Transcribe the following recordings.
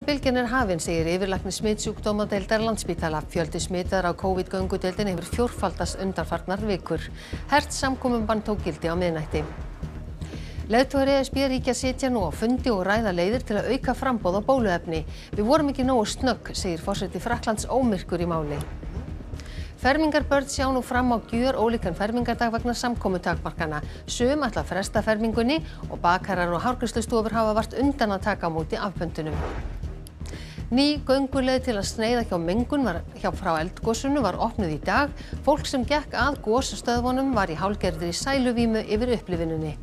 Bylgjan hafin, segir yfirlæknir smitsjúkdómadeildar Landspítala. Fjöldi smitaðra á COVID-göngudeildinni hefur fjórfaldast undanfarnar vikur. Hert samkomubann tók gildi á miðnætti. Leiðtogar ESB-ríkja sitja nú á fundi og ræða leiðir til að auka framboð á bóluefni. Við vorum ekki nógu snögg, segir forseti Frakklands ómyrkur í máli. Fermingarbörn sjá nú fram á gjörólíkan fermingardag vegna samkomutakmarkana. Sum ætla að fresta fermingunni og bakarar og hárgreiðslustofur hafa vart undan að taka á móti afpöntunum. Ný gönguleið til að sneiða hjá mengun frá eldgosinu var opnuð í dag. Fólk sem gekk að gosstöðvunum var í hálfgerðri sæluvímu yfir upplifuninni.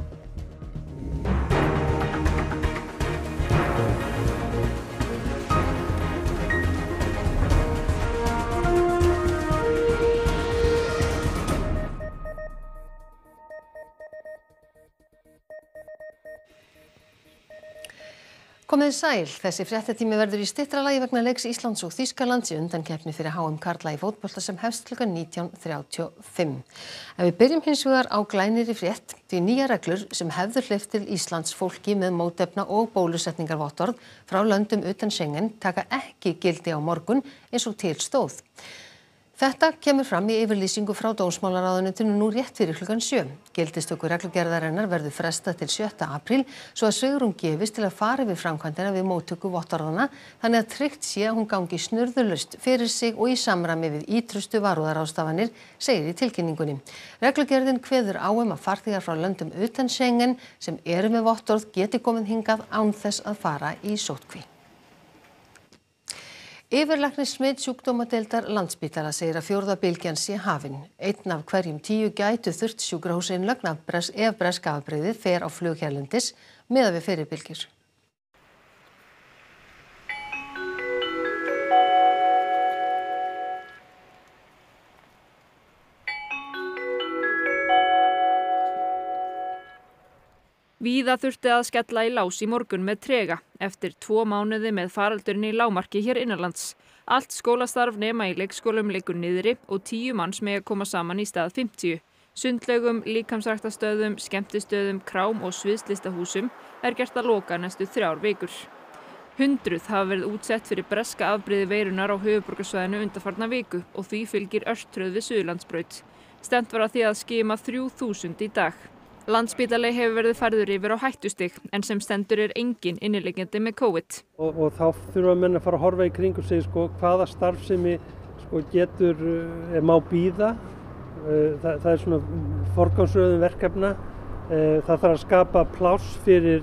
Komið sæl, þessi fréttatími verður í styttra lagi vegna leiks Íslands og Þýskalands í undankeppni fyrir HM karla í fótbolta sem hefst klukkan 19:35. En við byrjum hins vegar á glænýrri frétt, því nýjar reglur sem hefðu hleypt til Íslands fólki með mótefna og bólusetningarvottorð frá löndum utan Schengen taka ekki gildi á morgun eins og til stóð. Þetta kemur fram í yfirlýsingu frá dómsmálaráðuneytinu nú rétt fyrir klukkan 7. Gildistöku reglugerðarinnar verður frestað til 7. apríl svo að svigrúm gefist til að fara yfir framkvæmdina við móttöku vottorðanna þannig að tryggt sé að hún gangi snurðulaust fyrir sig og í samræmi við ítrustu varúðarráðstafanir, segir í tilkynningunni. Reglugerðin kveður á að farþegar frá löndum utan Schengen sem eru með vottorð geti komið hingað án þess að fara í sóttkví. Yfirlæknir smitsjúkdómadeildar Landspítala segir að fjórða bylgjan sé hafin. Einn af hverjum 10 gætu þurft sjúkrahúsinnlögn ef breska afbrigðið fer á flug hérlendis miðað við fyrri bylgjur. Víða þurfti að skella í lás í morgun með trega eftir 2 mánuði með faraldurinn í lágmarki hér innanlands. Allt skólastarf nema í leikskólum liggur niðri og 10 manns mega koma saman í stað 50. Sundlaugum, líkamsræktarstöðum, skemmtistöðum, krám og sviðslistahúsum gert að loka næstu 3 vikur. 100 hafa verið útsett fyrir breska afbrigði veirunnar á höfuðborgarsvæðinu undanfarna viku og því fylgir örtröð við Suðurlandsbraut. Stefnt var að því að skima 3000 í dag. Landspítali hefur verið færður yfir á hættustig en sem stendur engin inniliggjandi með COVID. Og þá þurfa menn að fara að horfa í kringum sig hvaða starfsemi getur má bíða. Það svona forgangsröðun verkefna. Það þarf að skapa pláss fyrir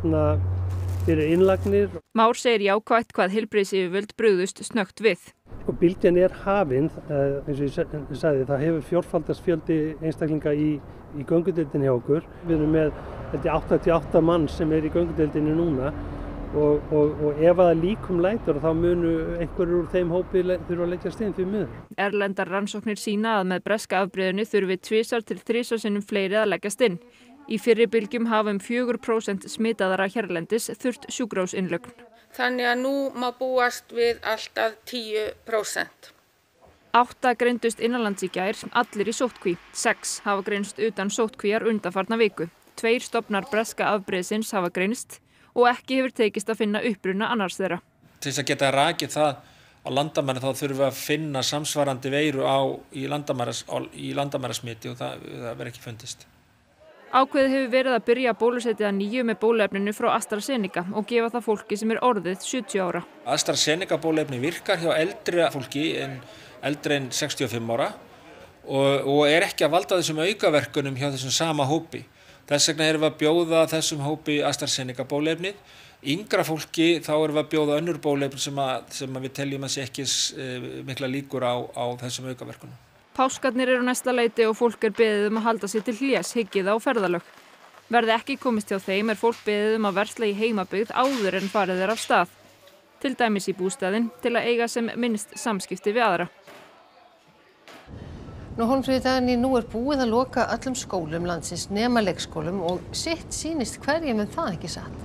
innlagnir. Már segir jákvætt hvað heilbrigðisyfirvöld brugðust snöggt við. Bylgjan hafin, eins og ég sagði, það hefur fjórfaldast fjöldi einstaklinga í göngudeildinni hjá okkur. Við erum með 88 mann sem í göngudeildinni núna og ef að líkum lætur þá munu einhverjur úr þeim hópi þurfa að leggjast inn fyrir miður. Erlendar rannsóknir sýna að með breska afbrigðinu þurfi 2 til 3 sinnum fleiri að leggjast inn. Í fyrri bylgjum hafa 4% smitaðara hérlendis þurft sjúkrahúsinnlögn. Þannig að nú má búast við allt að 10%. 8 greindust innanlands í gær, allir í sóttkví. 6 hafa greinst utan sóttkvíjar undanfarna viku. 2 stofnar breska afbrigðsins hafa greinst og ekki hefur tekist að finna uppruna annars þeirra. Til þess að geta rakið það á landamæri þá þurfum við að finna samsvarandi veiru í landamærasmiti og það verður ekki fundist. Ákveðið hefur verið að byrja að bólusetja að nýju með bóluefninu frá AstraZeneca og gefa það fólki sem orðið 70 ára. AstraZeneca bóluefni virkar hjá eldri fólki eldri en 65 ára og ekki að valda þessum aukaverkunum hjá þessum sama hópi. Þess vegna erum við að bjóða þessum hópi AstraZeneca bóluefnið. Yngra fólki þá erum við að bjóða önnur bóluefni sem við teljum að sé ekki mikla líkur á þessum aukaverkunum. Páskarnir eru næsta leyti og fólk beðið að halda sig til hlés hyggið á ferðalög. Verði ekki komist hjá þeim fólk beðið að versla í heimabyggð áður en farið af stað. Til dæmis í bústaðinn til að eiga sem minnst samskipti við aðra. Hólmfríður Dagný, nú búið að loka öllum skólum landsins nema leikskólum og sitt sýnist hverjum það ekki satt.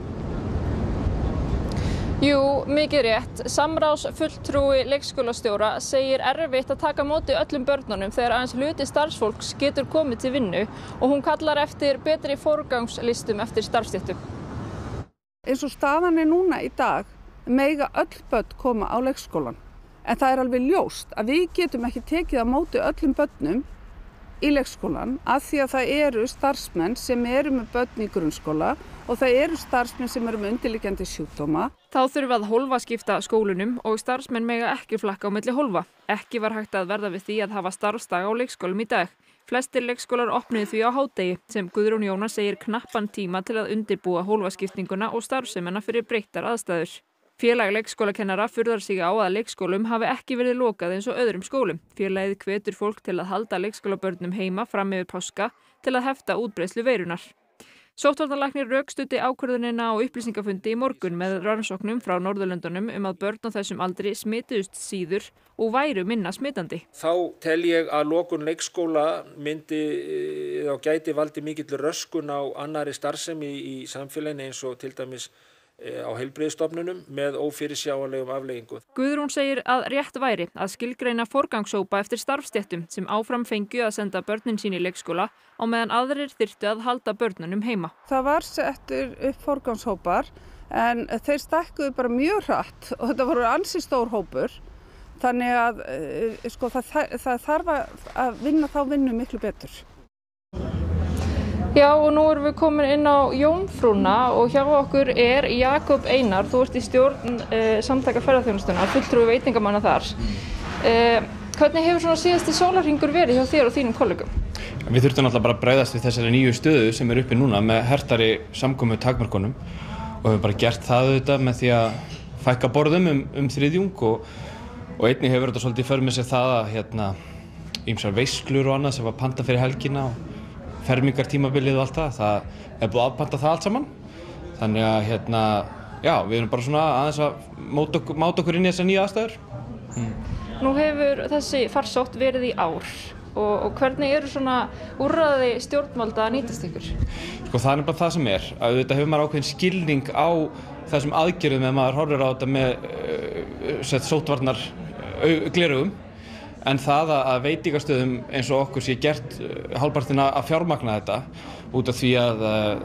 Jú, mikið rétt. Samráðsfulltrúi leikskólastjóra segir erfitt að taka á móti öllum börnunum þegar aðeins hluti starfsfólks getur komið til vinnu og hún kallar eftir betri forgangslistum eftir starfsstéttum. Eins og staðan núna í dag, mega öll börn koma á leikskólan. En það alveg ljóst að við getum ekki tekið á móti öllum börnum í leikskólan af því að það eru starfsmenn sem eru með börn í grunnskóla og það eru starfsmenn sem eru með undirliggjandi sjúkdóma. Þá þurfa að hólfaskipta skólunum og starfsmenn mega ekki flakka á milli hólfa. Ekki var hægt að verða við því að hafa starfsdag á leikskólum í dag. Flestir leikskólar opnuðu því á hádegi sem Guðrún Jóna segir knappan tíma til að undirbúa hólfaskiptinguna og starfsemina fyrir breyttar aðstæður. Félag leikskólakennara furðar sig á að leikskólum hafi ekki verið lokað eins og öðrum skólum. Félagið hvetur fólk til að halda leikskólabörnum heima fram yfir páska til að hefta útbreiðslu veirunnar. Sóttvarnalæknir rökstuddi ákvörðunina á upplýsingafundi í morgun með rannsóknum frá Norðurlöndunum að börn á þessum aldri smituðust síður og væru minna smitandi. Þá tel ég að lokun leikskóla gæti valdi mikill röskun á annarri starfsemi í samfélaginu eins og til dæmis á heilbrigðisstofnunum með ófyrirsjáanlegum afleiðingum. Guðrún segir að rétt væri að skilgreina forgangshópa eftir starfsstéttum sem áfram fengju að senda börnin sín í leikskóla á meðan aðrir þyrftu að halda börnunum heima. Það var settur upp forgangshópar en þeir stækkuðu bara mjög hratt og þetta voru ansi stór hópur. Þannig að það þarf að vinna þá vinnu miklu betur. Já, og nú erum við komin inn á Jómfrúna og hjá okkur er Jakob Einar. Þú ert í stjórn samtaka ferðaþjónustunnar, fulltrúi veitingamanna þar. Hvernig hefur svona síðasti sólarhringur verið hjá þér og þínum kollegum? Við þurftum náttúrulega bara að bregðast við þessari nýju stöðu sem er uppi núna með hertari samkomu takmörkunum og hefur bara gert það auðvitað með því að fækka borðum þriðjung og einnig hefur þetta svolítið för með sér það að ýmsar veislur og annað sem var pantað fyrir helgina og fermingartímabilið og allt það er búið að afpanta það allt saman. Þannig að við erum bara svona aðeins að máta okkur inn í þessar nýju aðstæður. Nú hefur þessi farsótt verið í ár og hvernig eru svona úrræði stjórnvalda að nýtast ykkur? Það er bara það sem er, að auðvitað hefur maður ákveðin skilning á þessum aðgerðum ef maður horfir á þetta með sóttvarnar gleraugum. En það að veitingastöðum eins og okkur sé gert hálfpartinn að fjármagna þetta út af því að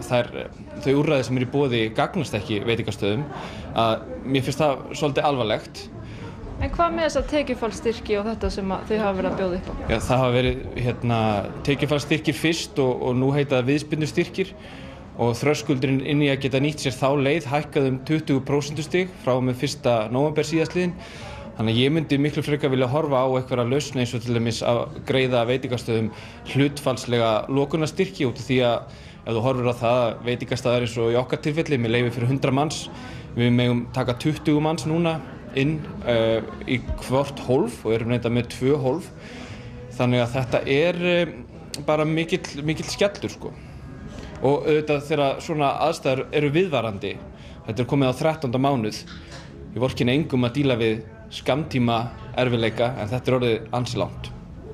þau úrræði sem eru í boði gagnast ekki veitingastöðum, að mér finnst það svolítið alvarlegt. En hvað með þessa tekjufallsstyrki og þetta sem þau hafa verið að bjóða upp á? Já, það hafa verið tekjufallsstyrkir fyrst og nú heita það viðspyrnustyrkir og þröskuldurinn inn í að geta nýtt sér þá leið hækkað 20% stig frá og með 1. nóvember síðastliðinn. Þannig að ég myndi miklu frekar vilja horfa á einhverja lausn eins og til dæmis að greiða veitingastöðum hlutfallslega lokunarstyrki út af því að ef þú horfir á það veitingastaðar eins og í okkar tilfelli með leyfi fyrir 100 manns, við megum taka 20 manns núna inn í hvort hólf og erum reynda með 2 hólf. Þannig að þetta er bara mikill skellur sko. Og auðvitað þegar svona aðstæður eru viðvarandi, þetta komið á 13. mánuð, ég vorkenni engum að díla við skammtíma erfiðleika en þetta er orðið ansi langt.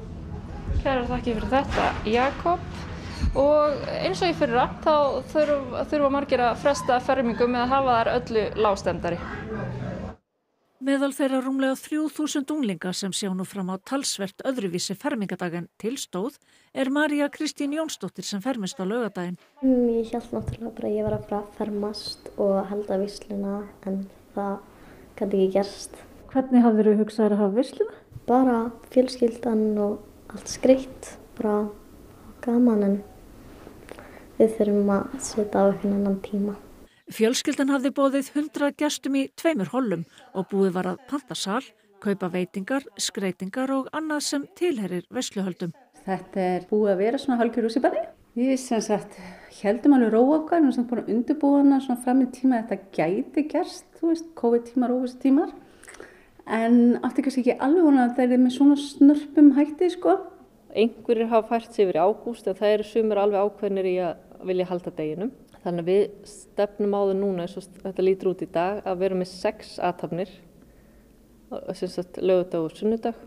Kærar þakkir fyrir þetta, Jakob. Og eins og í fyrra þá þurfa margir að fresta fermingum eða hafa þær öllu lágstemmdari. Meðal þeirra rúmlega 3000 unglinga sem sjá nú fram á talsvert öðruvísi fermingadag en tilstóð er María Kristín Jónsdóttir sem fermist á laugardaginn. Ég hélt náttúrulega bara að ég var að fara að fermast og halda veisluna en það gat ekki gerst. Hvernig hafðirðu hugsað að hafa veisluna? Bara fjölskyldan og allt skreytt, bara gaman en við þurfum að setja á einhvern annan tíma. Fjölskyldan hafði boðið 100 gestum í 2 hollum og búið var að panta sal, kaupa veitingar, skreytingar og annað sem tilheyrir veisluhöldum. Þetta er búið að vera svona hálfgjör rússíbani. Við heldum alveg ró okkar, við erum búin að undirbúa hana svona fram í tíma að þetta gæti gerst, COVID-tímar, óvissutímar. En átti kannski ekki alveg vona að það er með svona snörpum hætti sko. Einhverjir hafa fært sig yfir í ágúst en það eru sumir alveg ákveðnir í að vilja halda deginum. Þannig að við stefnum á það núna eins og þetta lítur út í dag að vera með 6 athafnir, laugardag og sunnudag,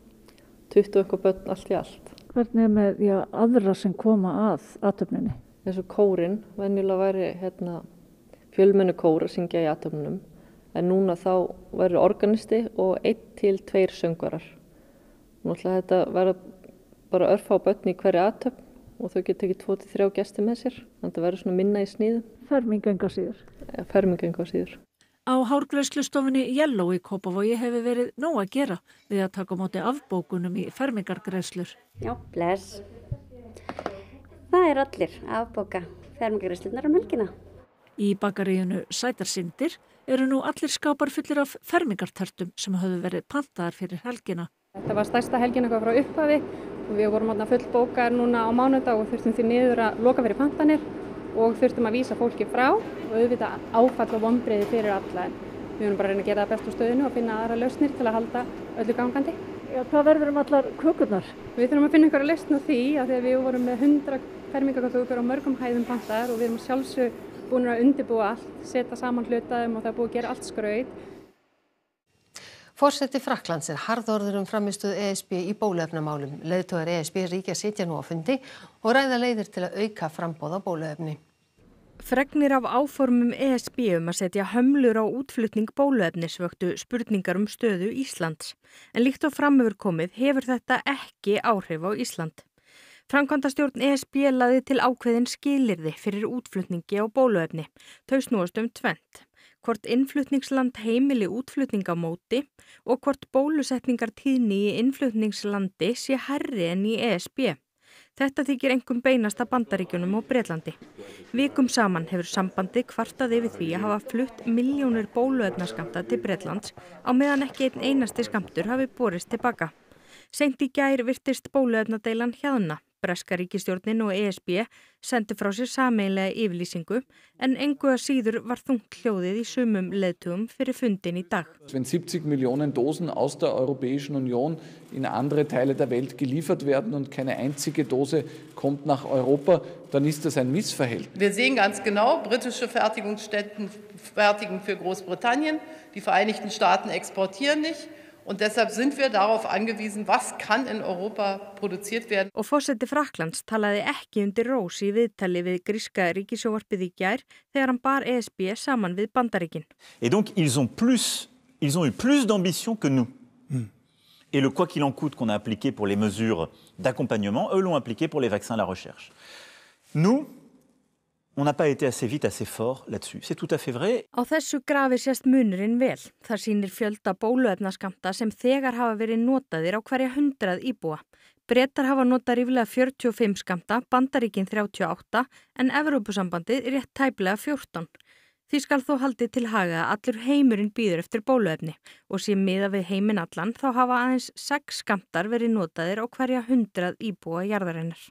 20 eitthvað börn allt í allt. Hvernig er með aðra sem koma að athöfninni? Eins og kórinn, venjulega væri fjölmennu kór að syngja í athöfnunum, en núna þá verður organisti og 1 til 2 söngvarar. Nú ætla þetta verða bara örfá börn í hverju athöfn og þau geta tekið 2 til 3 gesti með sér, þannig að það verður svona minna í sniðum. Fermingu engu að síður? Fermingu engu að síður. Á hárgreiðslustofunni Yellow í Kópavogi hefur verið nóg að gera við að taka á móti afbókunum í fermingargreiðslur. Já, bless. Það allir að afbóka fermingargreiðslurnar helgina. Í bakaríinu Sætar syndir eru nú allir skápar fullir af fermingartertum sem höfðu verið pantaðar fyrir helgina. Þetta var stærsta helgin eitthvað frá upphafi og við vorum fullbókaðir núna á mánudag og þurftum því miður að loka fyrir pantanir og þurftum að vísa fólki frá og auðvitað áfall og vonbrigði fyrir alla. Við vorum bara að reyna að gera það best úr stöðinu og finna aðra lausnir til að halda öllu gangandi. Já, hvað verður allar kökurnar? Við þurfum að finna einhverja lausn á því að þegar við vorum með 100 fermingarkökur á mörgum hæðum pantaðar og við erum sjálfsög búin að undirbúa allt, setja saman hlutaðum og það búið að gera allt skraut. Forseti Frakklands harðorður frammistöðu ESB í bóluefnamálum. Leiðtogar ESB ríkja sitja nú á fundi og ræða leiðir til að auka framboð á bóluefni. Fregnir af áformum ESB að setja hömlur á útflutning bóluefnis vöktu spurningar stöðu Íslands. En líkt og fram hefur komið hefur þetta ekki áhrif á Ísland. Framkvæmdastjórn ESB lagði til ákveðin skilyrði fyrir útflutningi á bóluefni. Þau snúast tvennt. Hvort innflutningsland heimili útflutning á móti og hvort bólusetningartíðni í innflutningslandi sé hærri en í ESB. Þetta þykir einkum beinast að Bandaríkjunum og Bretlandi. Vikum saman hefur sambandið kvartað yfir því að hafa flutt milljónir bóluefnaskammta til Bretlands á meðan ekki einn einasti skammtur hafi borist tilbaka. Seint í gær virtist bóluefnadeilan hjaðna. Breska ríkisstjórnin og ESB sendi frá sér sameiginlega yfirlýsingu en engu að síður var þungt hljóðið í sumum leiðtogum fyrir fundin í dag. Wenn 70 Millionen Dosen aus der Europäischen Union in andere Teile der Welt geliefert werden und keine einzige Dose kommt nach Europa, dann ist das ein Missverhältnis. Wir sehen ganz genau, britische Fertigungsstätten fertigen für Großbritannien, die Vereinigten Staaten exportieren nicht. Und deshalb sind wir darauf angewiesen, was kann in Europa produziert werden. Og forseti Frakklands talaði ekki undir rós í viðtali við gríska ríkissjónvarpið í gær þegar hann bar ESB saman við Bandaríkin. Et donc ils ont eu plus d'ambition que nous. Et le quoi qu'il en coûte qu'on a appliqué pour les mesures d'accompagnement, eux l'ont appliqué pour les vaccins à la recherche. Nous, on n'a pas été assez vite, assez fort là-dessus. C'est tout à fait vrai. Á þessu grafi sést munurinn vel. Það sýnir fjölda bóluefnaskammta sem þegar hafa verið notaðir á hverja 100 íbúa. Bretar hafa notað ríflega 45 skammta, Bandaríkin 38 en Evrópusambandið rétt tæplega 14. Því skal þó haldið til haga að allur heimurinn bíður eftir bóluefni og sé miðað við heiminn allan þá hafa aðeins 6 skammtar verið notaðir á hverja 100 íbúa jarðarinnar.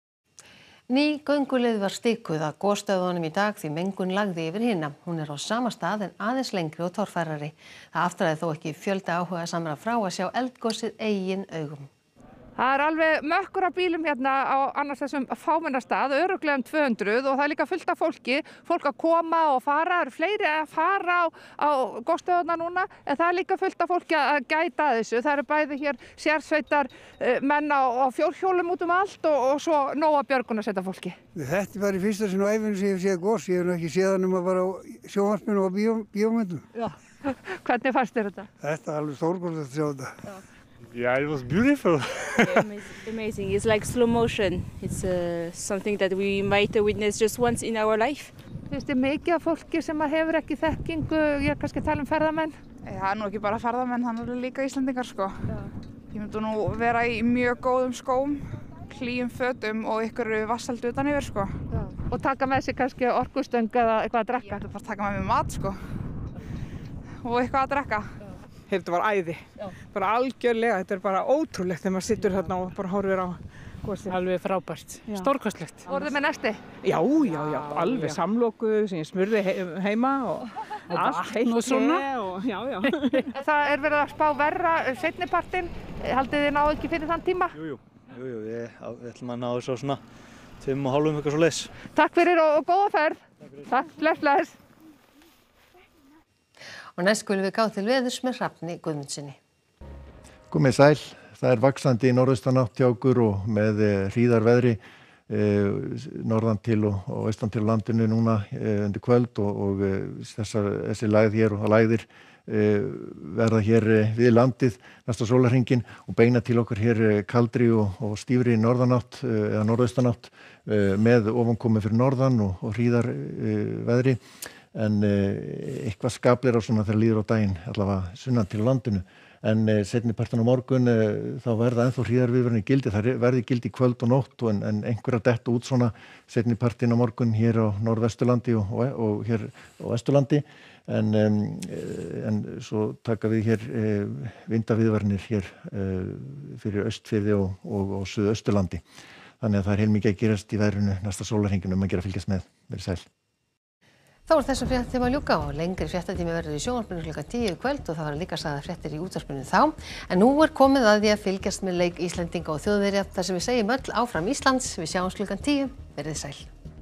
Ný gönguleið var stikuð að gosstöðvunum í dag því mengun lagði yfir hina. Hún á sama stað en aðeins lengri og torfærari. Það aftraði þó ekki fjölda áhugasamra frá að sjá eldgossið eigin augum. Það alveg mökkur af bílum hérna á annars þessum fámennastað, örugglega 200 og það líka fullt af fólki, fólk að koma og fara, það fleiri að fara á gosstöðuna núna, en það líka fullt af fólki að gæta þessu. Það bæði hér sérsveitar menn á fjórhjólum út allt og svo nóga björgun að setja fólki. Þetta bara í fyrsta sinn á ævinni sem ég hef séð goss, ég hef ekki séð hann bara á sjónvarpinu og bíómyndum. Já, hvernig fannst þér þetta? Þetta alveg stórgóðlegt að sjá þetta. Já. Yeah, it was beautiful. Amazing. It's like slow motion. It's something that we might witness just once in our life. Finnst þið mikið af fólki sem hefur ekki þekkingu, ég kannski tala ferðamenn? Það nú ekki bara ferðamenn, það líka Íslendingar sko. Já. Ég myndi nú vera í mjög góðum skóm, hlýjum fötum og ykkur vassaldu utan yfir sko. Já. Og taka með sig kannski orkustöng eða eitthvað að drekka? Ég myndi bara taka með mig mat sko. Og eitthvað að drekka. Þetta var æði, bara algjörlega, þetta bara ótrúlegt þegar maður sittur þarna og bara horfir á gosið. Alveg frábært, stórkostlegt. Voruð þið með nesti? Já, alveg samlokuð sem ég smurði heima og allt heitt og svona. Já. Það verið að spá verra seinnipartinn, haldið þið náðu ekki fyrir þann tíma? Jú, við ætlum að ná þessu á svona 5,5 eitthvað svo leys. Takk fyrir og góða ferð. Takk, bless. Og næst skulum við gá til veðurs með Hrafni Guðmundsinni. Komið sæl, það vaxandi norðaustanátt hjá okkur og með hríðarveðri norðan til og austan til landinu núna undir kvöld og þessi lægð hér og lægðir verða hér við landið næsta sólarhringinn og beina til okkur hér kaldri og stífri norðanátt eða norðaustanátt með ofankomu fyrir norðan og hríðarveðri. en eitthvað skapleira svona þegar líður á daginn, allavega sunnan til landinu. En seinni partin á morgun þá verða ennþá hríðarviðvörun í gildi, það verði í gildi í kvöld og nótt en einhverja detta út svona seinni partin á morgun hér á Norðvesturlandi og hér á Vesturlandi. En svo taka við hér vindaviðvaranir hér fyrir Austfirði og Suðausturlandi. Þannig að það heilmikið að gerast í veðrinu næsta sólarhringinn að gera að fylgjast með. Verið sæl. Þá þessum fréttatíma að ljúka og lengri fréttatími verður í sjónvarpinu klukkan 10 í kvöld og það verður líka sagðar fréttir í útvarpinu þá. En nú komið að því að fylgjast með leik Íslendinga og Þjóðverja þar sem við segjum öll áfram Íslands. Við sjáumst klukkan 10. Verið sæl.